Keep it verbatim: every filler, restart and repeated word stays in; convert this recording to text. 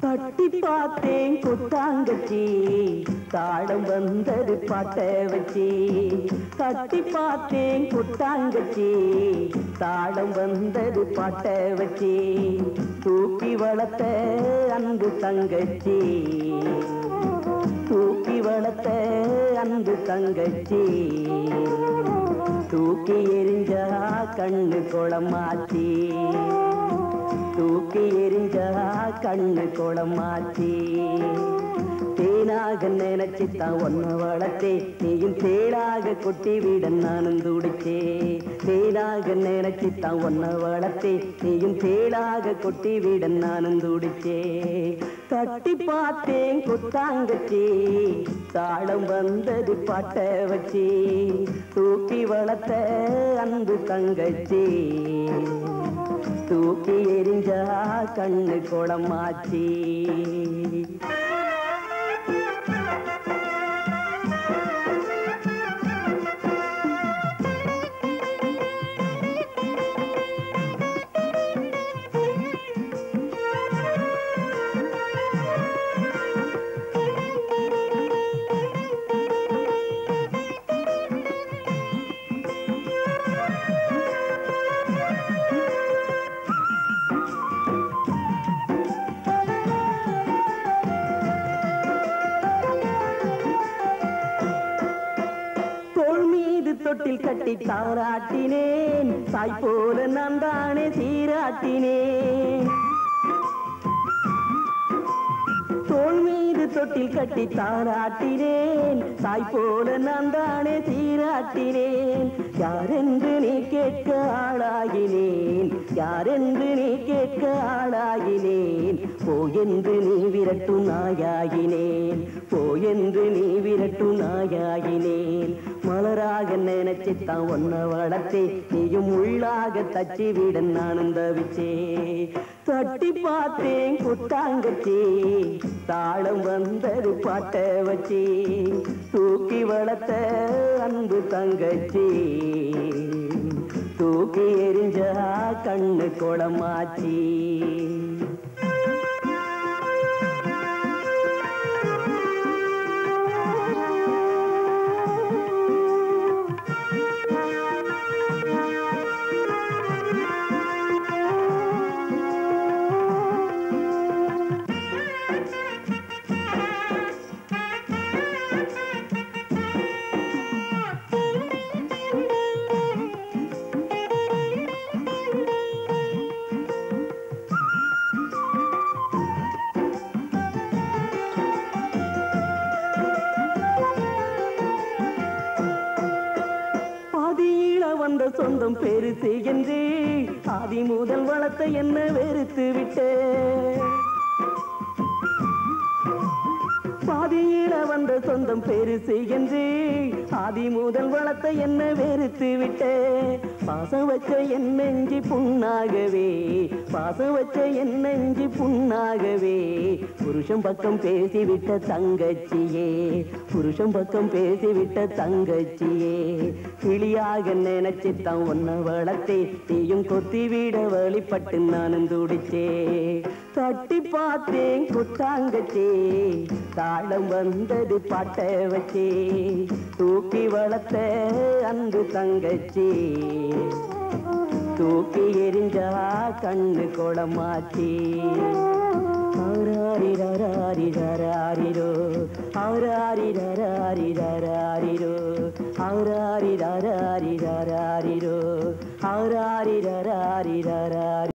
தட்டி பார்த்தேன் கொட்டாங்கச்சி தாளம் வந்தது பாட்ட வச்சி. தட்டி பார்த்தேன் கொட்டாங்கச்சி தாளம் வந்தது பாட்ட வச்சி. தூக்கி வளர்த்த அன்பு தங்கச்சி, தூக்கி வளர்த்த அன்பு தங்கச்சி. தூக்கி எரிஞ்சா கண்ணு குளமாச்சி, தூக்கி எரிஞ்சா கண்ணு குளமாச்சி. தேனாக நினைச்சுத்தான் ஒன்ன வளர்த்தே, நீயும் தேளாக கொட்டி விட நானும் துடிச்சே. தேனாக நினைச்சுத்தான் ஒன்ன வளர்த்தே, நீயும் தேளாக கொட்டி விட நானும் துடிச்சே. தட்டி பார்த்தேன் கொட்டாங்கச்சி தாளம் வந்தது பாட்ட வச்சி. தூக்கி வளர்த்த அன்பு தங்கச்சி, தூக்கி எரிஞ்சா கண்ணு குளமாச்சி. தொட்டில் கட்டி தாராட்டினேன், தாய் போல நான் தானே சீராட்டினேன். தோள் மீது தொட்டில் கட்டி தாராட்டினேன், தாய் போல நான் தானே சீராட்டினேன். யாரென்று நீ கேட்க ஆளாகினேன், யாரென்று நீ கேட்க ஆளாகினேன். போயென்று நீ விரட்டு நாயாகினேன், போயென்று நீ விரட்டு நாயாகினேன். மலராக நினைச்சுத்தான் ஒன்ன வளர்த்தே, நீயும் உள்ளாக தச்சி விட நானும் தவிச்சே. தட்டி பார்த்தேன் கொட்டாங்கச்சி தாளம் வந்தது பாட்ட வச்சி. தூக்கி வளர்த்த அன்பு தங்கச்சி, தூக்கி எரிஞ்சா கண்ணு குளமாச்சி. வந்த சொந்தம் பெருசு என்று ஆதி முதல் வளர்த்த என்ன வெறுத்து விட்டே. பாதியில வந்த சொந்தம் பெருசு என்று ஆதி முதல் வளர்த்த என்ன வெறுத்து விட்டே. பாசம் வச்ச என் நெஞ்சி புண்ணாகவே, பாசம் வச்ச என் நெஞ்சி புண்ணாகவே. புருஷன் பக்கம் பேசிவிட்ட தங்கச்சியே, புருஷன் பக்கம் பேசிவிட்ட தங்கச்சியே. கிளியாக நினைச்சுத்தான் ஒன்ன வளர்த்தே, நீயும் கொத்தி விட வழிபட்டு நானும் துடிச்சே. தட்டி பார்த்தேன் கொட்டாங்கச்சி தாளம் வந்தது பாட்ட வச்சி. தூக்கி வளர்த்த அன்பு தங்கச்சி, தூக்கி எரிஞ்சா கண்ணு குளமாச்சி. ஆராரிரராரிரராரிரோ, ஆராரிரராரிரராரிரோ, ஆராரிரராரிரராரிரோ, ஆராரிரராரிரராரி.